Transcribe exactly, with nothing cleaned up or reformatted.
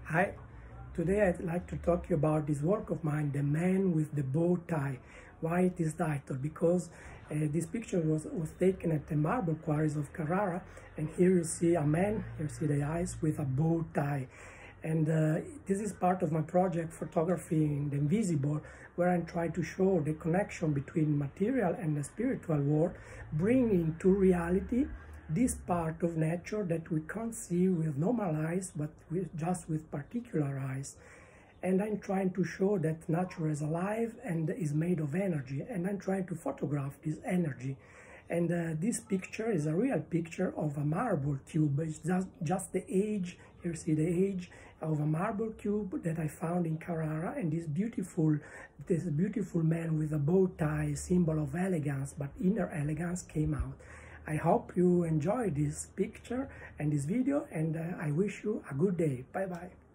Hi, today I'd like to talk to you about this work of mine, The Man with the Bow Tie. Why it is titled? Because uh, this picture was, was taken at the marble quarries of Carrara, and here you see a man, here you see the eyes, with a bow tie. And uh, this is part of my project, Photography in the Invisible, where I'm trying to show the connection between material and the spiritual world, bringing to reality this part of nature that we can't see with normal eyes, but with, just with particular eyes. And I'm trying to show that nature is alive and is made of energy, and I'm trying to photograph this energy. And uh, this picture is a real picture of a marble cube. It's just, just the age, you see the age of a marble cube that I found in Carrara, and this beautiful, this beautiful man with a bow tie, symbol of elegance, but inner elegance, came out. I hope you enjoy this picture and this video, and uh, I wish you a good day. Bye bye.